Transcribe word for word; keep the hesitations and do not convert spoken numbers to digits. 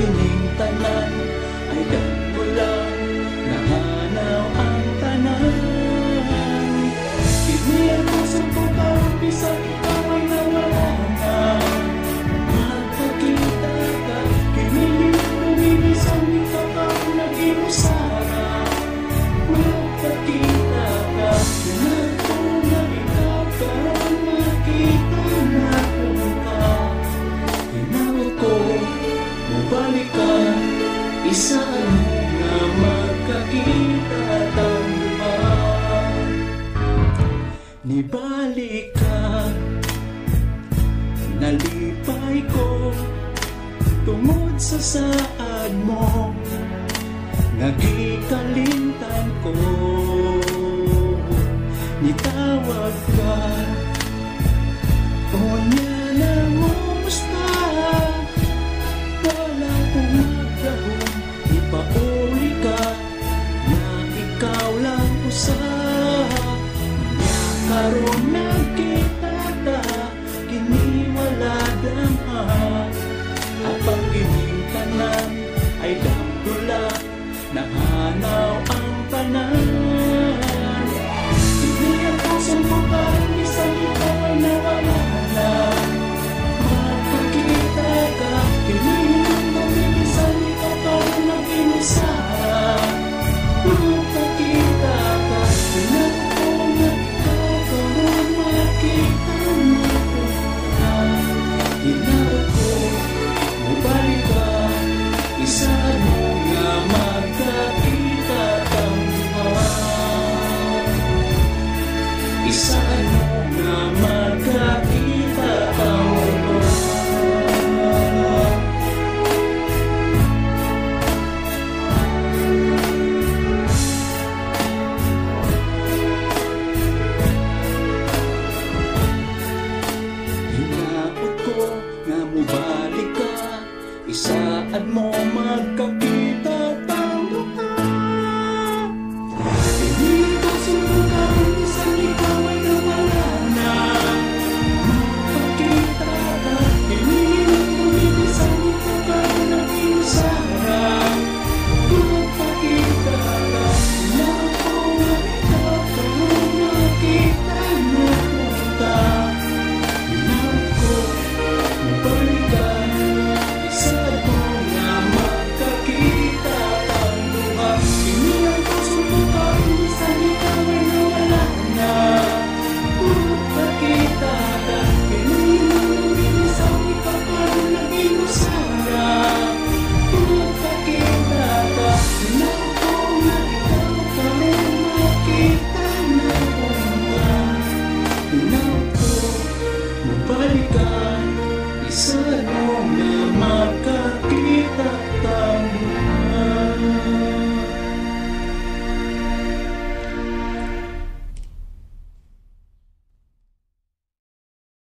kining tanan ay dagkulang nahanaw ang tanan. Kini ang pusong ko karon bisan ikaw ay nawala na. Magpakita ka, kini lumibisan ikaw karon naging usara. Magpakita ka, kinato na ikaw karon makita na punta. Tinawag ko, mabalikan, isaan mo nga magkakita tanda. Nibalik ka, nalipay ko tungod sa saad mo, nagikalimtan ko. Nitawag ka, kunya na mo musta. Wala kong magdahon, ipauli ka na ikaw lang usa. Nya karon nagkita ta, kini wala damha. Apang kining tanan ay dagdula, nahanaw ang tanan. Hindi ang pusong mo karon bisan ikaw ay nawala na. Magpakita ka, kini lumibisan ikaw karon naging usara. Magpakita ka, pinato na ikaw karon makita na punta. Tinawag ko, mabalik ka, isaan mo nga magkakita tanda. Isaan mo nga magkakita tanda. Hinaot ko nga mubalik ka, isaan mo magkakita tanda. Hindi ko sumukain, isang ikaw ay nawala na. Magpakita ka, hindi lumibisan ikaw karon naging usara. Magpakita ka, tinawag ko nga ikaw karon makita na punta. Tinawag ko, mabalikan, isaan mo nga magkakita tanda. Kini ang pusong ko karon bisan ikaw ay nawala na. Magpakita ka, kini lumibisan ikaw karon naging usara. Magpakita ka, tinawag ko nga ikaw karon makita na punta. Tinawag ko, mabalikan, isaan mo nga magkakita